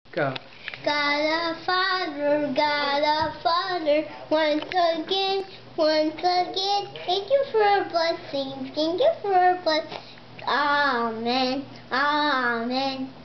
Go. God a Father, once again, thank you for a blessing, thank you for a blessing. Amen, amen.